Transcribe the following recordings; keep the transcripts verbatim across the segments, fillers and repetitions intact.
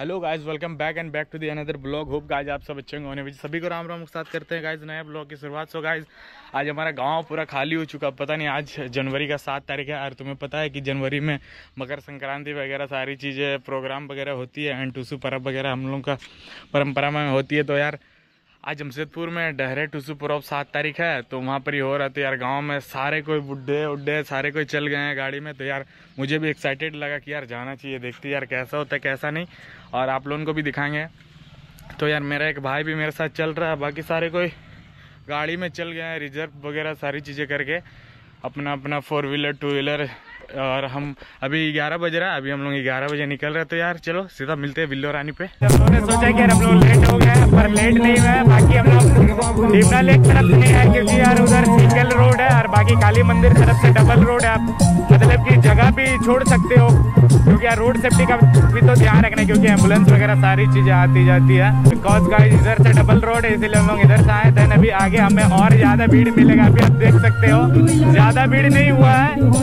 Hello guys, welcome back and back to the another blog. Hope guys आप सब अच्छे होने वाले। सभी को राम राम के साथ करते हैं गाइस नए ब्लॉग की शुरुआत। सो गाइस आज हमारा गांव पूरा खाली हो चुका। पता नहीं आज जनवरी का सात तारीख है और तुम्हें पता है कि जनवरी में मकर संक्रांति वगैरह सारी चीज़ें प्रोग्राम वगैरह होती है एंड टूसू पर्व वगैरह हम लोग का परंपरा में होती है। तो यार आज जमशेदपुर में डहरे टूसू पर्व सात तारीख है तो वहाँ पर ही हो रहा था यार। गांव में सारे कोई बुढ़े उड्ढे सारे कोई चल गए हैं गाड़ी में। तो यार मुझे भी एक्साइटेड लगा कि यार जाना चाहिए, देखते यार कैसा होता है कैसा नहीं, और आप लोगों को भी दिखाएंगे। तो यार मेरा एक भाई भी मेरे साथ चल रहा है, बाकी सारे कोई गाड़ी में चल गए हैं रिजर्व वगैरह सारी चीज़ें करके अपना अपना फोर व्हीलर टू व्हीलर। और हम अभी ग्यारह बज रहा है, अभी हम लोग ग्यारह बजे निकल रहे हैं। तो यार चलो सीधा मिलते हैं विल्लो रानी पे। हम लोगों ने सोचा कि यार हम लोग लेट हो गए पर लेट नहीं हुए। बाकी हम लोग डिमना लेक तरफ नहीं है क्योंकि यार उधर सिंगल रोड है और बाकी काली मंदिर तरफ से डबल रोड है। आप मतलब कि जगह भी छोड़ सकते हो क्योंकि यार रोड सेफ्टी का भी तो ध्यान रखना है क्योंकि एम्बुलेंस वगैरह सारी चीज़ें आती जाती है। बिकॉज गाइस इधर से डबल रोड है इसीलिए हम लोग इधर से आए थे। अभी आगे हमें और ज़्यादा भीड़ मिलेगा। अभी आप देख सकते हो ज़्यादा भीड़ नहीं हुआ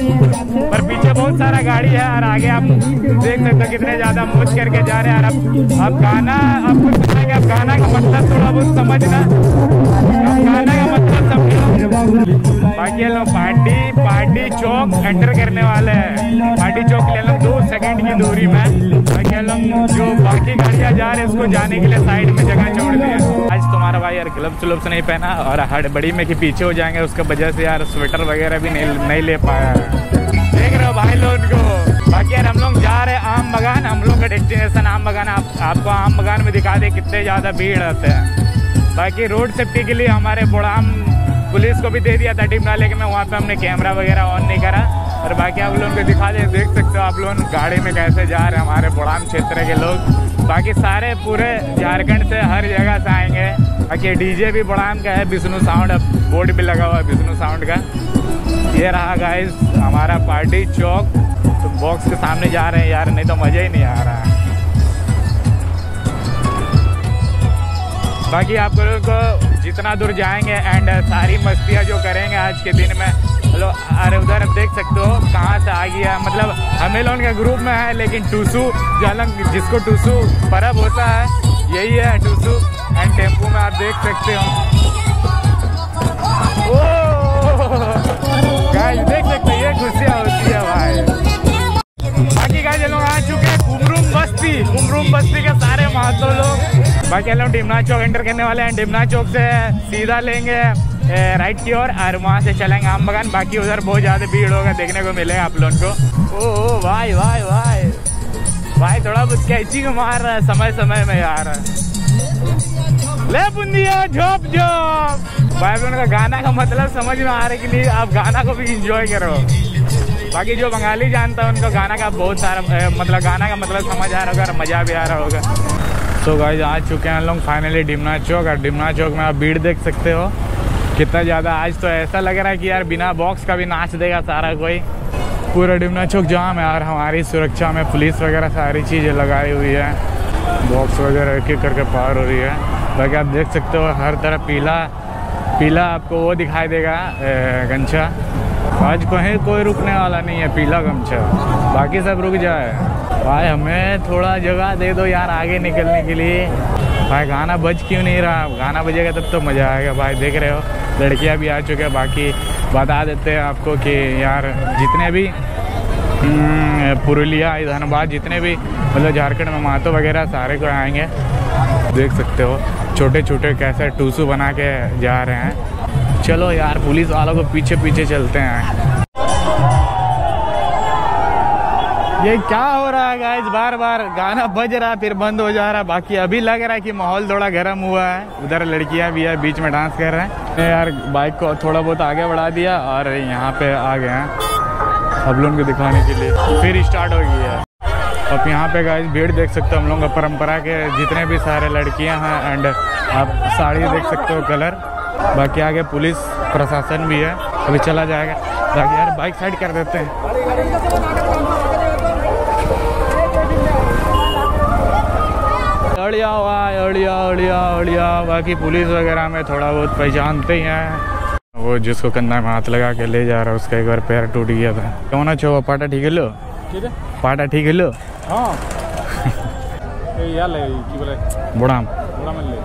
है पर पीछे बहुत सारा गाड़ी है और आगे आप देख सकते हो कितने ज्यादा मौज करके जा रहे हैं। और अब गाना आपको सुनाएंगे, आप गाना का मतलब थोड़ा बहुत समझना, गाना का मतलब समझो। बाकी हम लोग पार्टी पार्टी चौक एंटर करने वाले हैं। पार्टी चौक ले लोग दो सेकंड की दूरी में। बाकी हम लोग जो बाकी गाड़ियाँ जा रहे हैं उसको जाने के लिए साइड में जगह छोड़ दी है। आज तुम्हारा भाई यार ग्लव्स व्लव्स नहीं पहना और हड़बड़ी में कि पीछे हो जाएंगे उसका वजह से यार स्वेटर वगैरह भी नहीं नहीं ले पाया है। देख रहे हो भाई लोग को। बाकी यार हम लोग जा रहे हैं आम बगान, हम लोग का डेस्टिनेशन आम बगान। आप, आपको आम बगान में दिखा दे कितने ज़्यादा भीड़ रहते हैं। बाकी रोड सेफ्टी के लिए हमारे बुढ़ाम पुलिस को भी दे दिया था डिमना लेक में, वहाँ पे हमने कैमरा वगैरह ऑन नहीं करा। और बाकी आप लोगों को दिखा दे, देख सकते हो आप लोग गाड़ी में कैसे जा रहे हैं हमारे बुढ़ाम क्षेत्र के लोग। बाकी सारे पूरे झारखंड से हर जगह से आएंगे। बाकी डीजे भी बुढ़ाम का है, विष्णु साउंड बोर्ड भी लगा हुआ है विष्णु साउंड का। ये रहा गाइस हमारा पार्टी चौक। तो बॉक्स के सामने जा रहे हैं यार, नहीं तो मज़ा ही नहीं आ रहा है। बाकी आप लोगों को जितना दूर जाएंगे एंड सारी मस्तियाँ जो करेंगे आज के दिन में। हेलो अरे उधर आप देख सकते हो कहाँ से आ गया, मतलब हमें लोगों के ग्रुप में है लेकिन टूसू जो जिसको टूसू पर्व होता है यही है टूसू। एंड टेम्पू में आप देख सकते हो गाइस, देख सकते हैं ये खुशियाँ होती है भाई। बाकी गाइस ये लोग आ चुके हैं कुमरूम बस्ती। कुमरूम बस्ती के सारे महत्व लोग। बाकी हम लोग डिमना चौक एंटर करने वाले हैं। डिमना चौक से सीधा लेंगे राइट की ओर और वहाँ से चलेंगे आम बगान। बाकी उधर बहुत ज़्यादा भीड़ होगा, देखने को मिलेगा आप लोगों को। ओह भाई भाई भाई भाई थोड़ा बहुत कैची को मार रहा है समय समय में यार। ले बुंदिया झोप झोप भाई लोगों का गाना का मतलब समझ में आ रहा है कि नहीं, आप गाना को भी इंजॉय करो। बाकी जो बंगाली जानता है उनको गाना का बहुत सारा मतलब गाना का मतलब समझ आ रहा होगा और मज़ा भी आ रहा होगा। तो गाइस आ चुके हैं लोग फाइनली डिमना चौक। और डिमना चौक में आप भीड़ देख सकते हो कितना ज़्यादा। आज तो ऐसा लग रहा है कि यार बिना बॉक्स का भी नाच देगा सारा कोई। पूरा डिमना चौक जाम है और हमारी सुरक्षा में पुलिस वगैरह सारी चीज़ें लगाई हुई है। बॉक्स वगैरह एक एक करके पार हो रही है। बाकी आप देख सकते हो हर तरफ पीला पीला आपको वो दिखाई देगा गमछा। आज कहीं कोई रुकने वाला नहीं है, पीला गमछा। बाकी सब रुक जाए भाई, हमें थोड़ा जगह दे दो यार आगे निकलने के लिए। भाई गाना बज क्यों नहीं रहा, गाना बजेगा तब तो मज़ा आएगा। भाई देख रहे हो लड़कियां भी आ चुके हैं। बाकी बता देते हैं आपको कि यार जितने भी पुरुलिया धनबाद जितने भी मतलब झारखंड में महतो वगैरह सारे को आएंगे। देख सकते हो छोटे छोटे कैसे टूसू बना के जा रहे हैं। चलो यार पुलिस वालों को पीछे पीछे चलते हैं। ये क्या हो रहा है गाइस, बार बार गाना बज रहा है फिर बंद हो जा रहा है। बाकी अभी लग रहा है कि माहौल थोड़ा गर्म हुआ है। उधर लड़कियां भी है बीच में डांस कर रहे हैं। यार बाइक को थोड़ा बहुत आगे बढ़ा दिया और यहाँ पे आ गए हैं अब लोगों को दिखाने के लिए। फिर स्टार्ट हो गई है। अब यहाँ पे गाइस भीड़ देख सकते हो हम लोग का परंपरा के जितने भी सारे लड़कियाँ हैं एंड आप साड़ी देख सकते हो कलर। बाकी आगे पुलिस प्रशासन भी है, अभी चला जाएगा। बाकी यार बाइक साइड कर देते हैं। अड़िया हुआ अड़िया अड़िया अड़िया। बाकी पुलिस वगैरह में थोड़ा बहुत पहचानते ही हैं। वो जिसको कंधा में हाथ लगा के ले जा रहा है उसका एक बार पैर टूट गया था। कौन छो पाटा ठीक है लो पाटा ठीक है लो। हाँ याले की बोले बुढ़ाम बुढ़ाम ले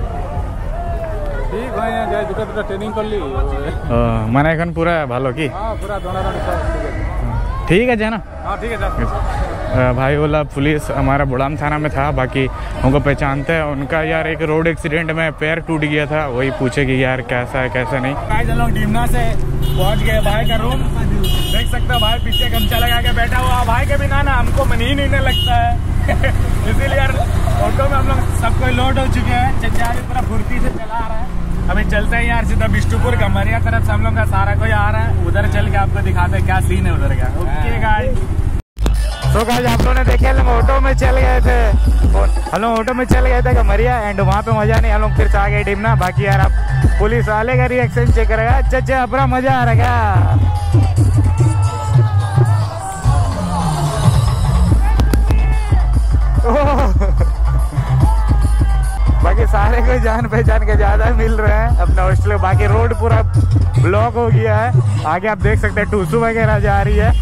ठीक भाई जाय दुटा दुटा ट्रेनिंग कर ली माने এখন পুরা ভালো কি हां पूरा दोना दोना सब ठीक है जाना हां ठीक है जा भाई बोला पुलिस हमारा बुढ़ाम थाना में था, बाकी उनको पहचानते हैं। उनका यार एक रोड एक्सीडेंट में पैर टूट गया था, वही पूछे कि यार कैसा है कैसा नहीं। गाइस हम लोग डीमना से पहुंच गए भाई का रूम। देख सकते हो भाई पीछे गमछा लगा के बैठा हुआ भाई के बिना ना हमको मन ही नहीं लगता है इसीलिए यार ऑटो में हम लोग सब कोई लोड हो चुके हैं। चचा भी पूरा फुर्ती से चला आ रहा है। अभी चलते हैं यार सीधा बिष्टुपुर गमरिया तरफ से हम लोग का सारा कोई आ रहा है। उधर चल के आपको दिखाते हैं क्या सीन है उधर का। ओके गाइस तो गाइस आप लोगों ने देखे हम ऑटो में चल गए थे हम लोग ऑटो में चल गए थे गमरिया एंड वहाँ पे मजा नहीं। हम लोग फिर से आ गए डीमना। बाकी यार आप पुलिस वाले का रिएक्शन चेक करेगा। चचा अपना मजा आ रहा बाकी सारे कोई जान पहचान के ज्यादा मिल रहे हैं अपना हॉस्टल। बाकी रोड पूरा ब्लॉक हो गया है। आगे आप देख सकते हैं टूसू वगैरह जा रही है।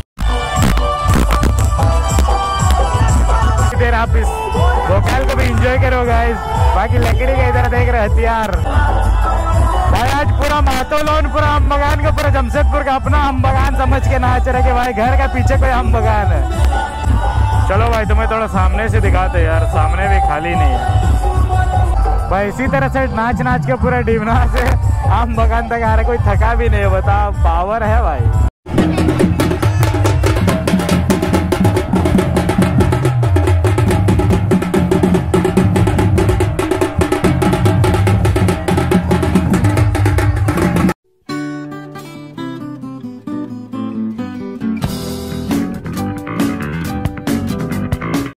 देर आप इस वोकल को भी एंजॉय करो गाइस। बाकी लकड़ी का इधर देख रहे हथियार भाई। आज पूरा मातोलोन पूरा हम बगान का पूरा जमशेदपुर का अपना हम बगान समझ के नाच रहे कि भाई घर का पीछे कोई हम बगान है। चलो भाई तुम्हें थोड़ा सामने से दिखाते यार, सामने भी खाली नहीं है भाई। इसी तरह से नाच नाच के पूरा डीमना से आम बगान तक आ रहे, कोई थका भी नहीं है। बताओ पावर है भाई।